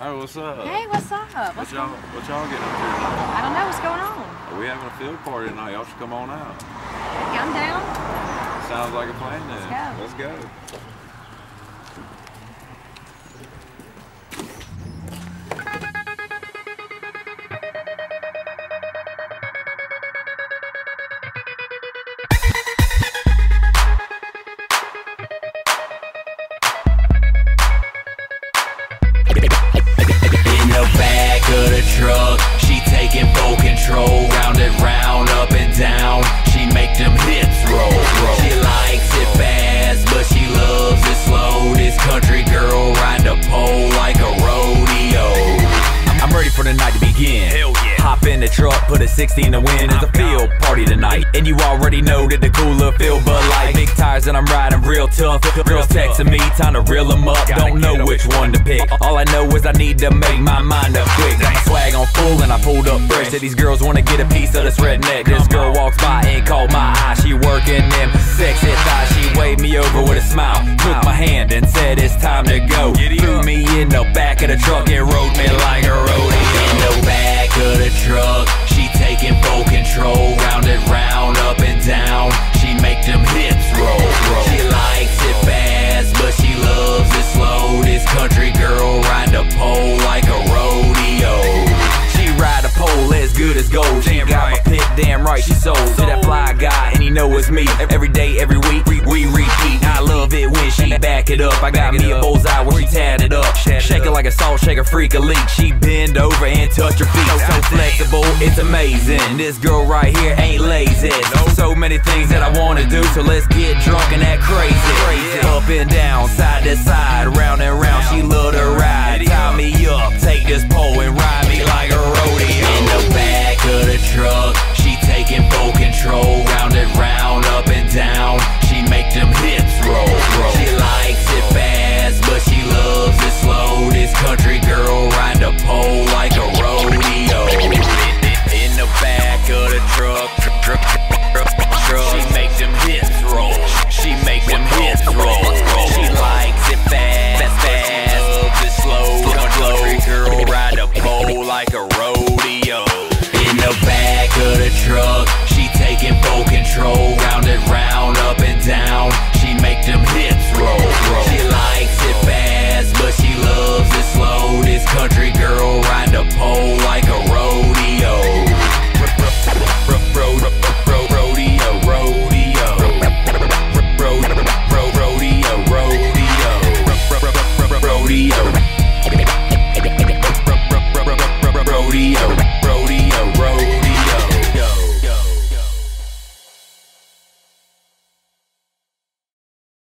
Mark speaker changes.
Speaker 1: Hey, what's up?
Speaker 2: Hey, what's up?
Speaker 1: What y'all getting up here tonight?
Speaker 2: I don't know what's going on.
Speaker 1: We having a field party tonight. Y'all should come on out.
Speaker 2: Yeah, I'm down.
Speaker 1: Sounds like a plan then.
Speaker 2: Let's go.
Speaker 1: Let's go.
Speaker 3: Of the truck, she taking full control, round and round, up and down, she make them hips roll. She likes it fast, but she loves it slow. This country girl ride the pole like a rodeo. I'm ready for the night to begin. Hell yeah. Hop in the truck, put a 60 in the wind. It's a field party tonight, and you already know that the cooler feel but like big tires and I'm riding real tough. Girls texting me, time to reel them up. Don't know which one to pick. All I know is I need to make my mind up quick. Got my swag on full and I pulled up fresh. Said these girls wanna get a piece of this redneck. This girl walks by and caught my eye. She working them sexy thighs. She waved me over with a smile, took my hand and said it's time to go. Threw me in the back of the truck and rode me like a rodeo. In the back of the truck, she taking full control, round and round, up and down, she make them hips roll. She likes it fast, but she loves it slow. This country girl ride the pole like a rodeo. She ride a pole as good as gold. She got my pick, damn right, she sold to that fly guy, and he know it's me. Every day, every week, we repeat. I love it when she back it up. I got me a bullseye where she tatted up. Shake it like a salt shaker, freak a leak. She bend over and touch her feet. So flexible, it's amazing. This girl right here ain't lazy. So many things that I wanna do, so let's get drunk and act crazy. Up and down, side to side,